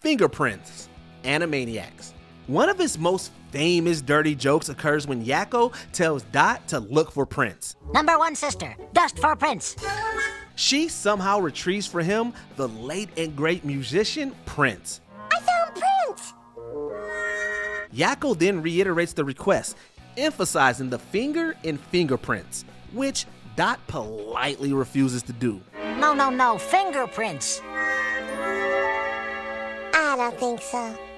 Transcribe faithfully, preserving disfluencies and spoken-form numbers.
fingerprints. Animaniacs. One of his most famous dirty jokes occurs when Yakko tells Dot to look for prints. Number one sister, dust for prints. She somehow retrieves for him the late and great musician Prince. I found Prince! Yakko then reiterates the request, emphasizing the finger and fingerprints, which Dot politely refuses to do. No, no, no, fingerprints. I don't think so.